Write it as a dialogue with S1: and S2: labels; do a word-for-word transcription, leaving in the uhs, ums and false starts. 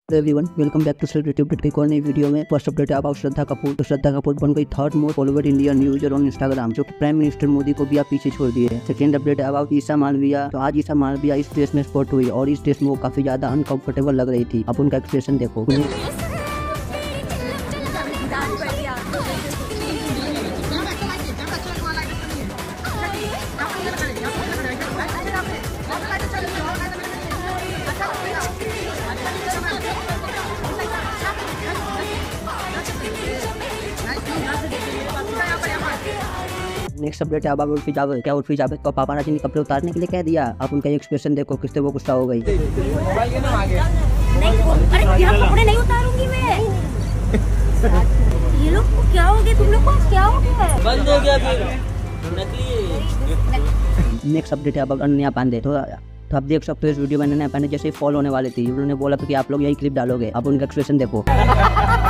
S1: Everyone, welcome back to celebrity की एक और नई वीडियो में। फर्स्ट अपडेट है अबाउट श्रद्धा कपूर। तो श्रद्धा कपूर बन गई third most followed Indian user on Instagram, जो कि प्राइम मिनिस्टर मोदी को भी आप पीछे छोड़ दिए है। सेकंड अपडेट है अबाउट ईशा मालविया। तो आज ईशा मालविया इस ड्रेस में स्पॉट हुई और इस ड्रेस में वो काफी ज्यादा अनकंफर्टेबल लग रही थी। अब उनका एक्सप्रेशन देखो। नेक्स्ट अपडेट है अबाउट उर्फी जावेद। क्या उर्फी जावेद को पापाराजी ने कपड़े उतारने के लिए कह दिया? आप उनका एक्सप्रेशन देखो, किससे वो गुस्सा हो गई।
S2: नहीं, अरे यहाँ कपड़े नहीं उतारूंगी मैं। ये लोग को क्या हो गया? तुम लोग को क्या हो गया?
S3: बंद हो गया फिर नकली।
S1: नेक्स्ट अपडेट है अबाउट अनन्या पांडे। तो तो आप देख सकते हो इस वीडियो में अनन्या पांडे जैसे ही फॉल होने वाले थी, उन्होंने बोला था कि आप लोग यही क्लिप डालोगे। अब उनका एक्सप्रेशन देखो।